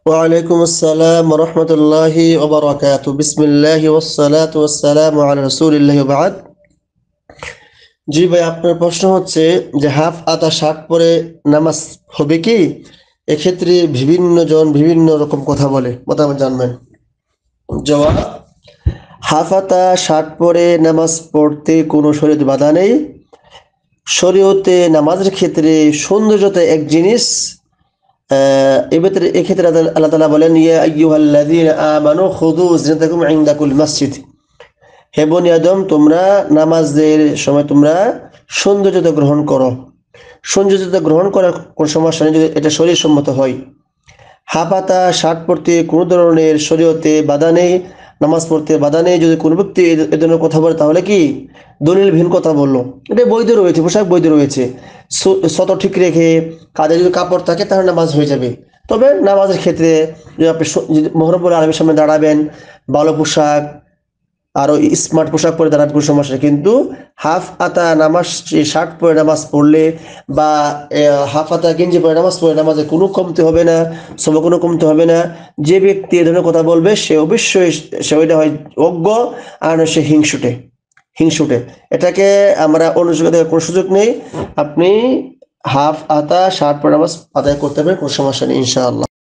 ওয়ালাইকুম আসসালাম ওয়া রাহমাতুল্লাহি ওয়া বারাকাতুহু। বিসমিল্লাহি ওয়াস সালাতু ওয়াস সালামু আলা রাসূলিল্লাহি ওয়া বা'দ। জি ভাই, আপনার প্রশ্ন হচ্ছে যে হাফ আতা শার্ট পরে নামাজ হবে কি? এক্ষেত্রে বিভিন্ন জন বিভিন্ন রকম কথা বলে, মতামত জানবেন। জবাব: হাফ হাতা শার্ট পরে নামাজ পড়তে কোনো শরীয়তে বাধা নেই। শরীয়তে নামাজের ক্ষেত্রে সৌন্দর্যতা এক জিনিস। এক্ষেত্রে আল্লাহ তাআলা বলেন, ইয়া আইয়ুহাল্লাযীনা আমানু খুযু জিনাতাকুম ইনদা কুল্লি মসজিদ। হে বনি আদম, তোমরা নামাজের সময় তোমরা সৌন্দর্যতা গ্রহণ করো। সৌন্দর্যতা গ্রহণ করার কোন সমস্যা নেই যদি এটা শরীর সম্মত হয়। হাফ হাতা শার্ট পরতে কোনো ধরনের শরীয়তে বাধা নেই, নামাজ পড়তে বাধা নেই। যদি কোনো ব্যক্তি এ ধরনের কথা বলে তাহলে কি দলিল ভিন্ন কথা বললো, এটা বৈধ রয়েছে, পোশাক বৈধ রয়েছে। শত ঠিক রেখে কাঁধে যদি কাপড় থাকে তাহলে নামাজ হয়ে যাবে। তবে নামাজের ক্ষেত্রে যদি আপনি মহরমপুর আরবির সামনে দাঁড়াবেন, ভালো পোশাক আরো স্মার্ট পোশাক পরে দাঁড়াতে কোনো সমস্যা নেই। কিন্তু হাফ হাতা নামাজ শার্ট পরে নামাজ পড়লে বা হাফ হাতা গেঞ্জি পরে নামাজ পড়লে নামাজে কোনো কমতে হবে না, সব কোনো কমতে হবে না। যে ব্যক্তি এ ধরনের কথা বলবে সে অবশ্যই সে ওইটা হয় অজ্ঞ, আর সে হিংসুটে। এটাকে আমরা অনুযোগ দেওয়ার কোনো সুযোগ নেই। আপনি হাফ হাতা শার্ট পরে নামাজ আদায় করতে পারেন, কোনো সমস্যা নেই ইনশাআল্লাহ।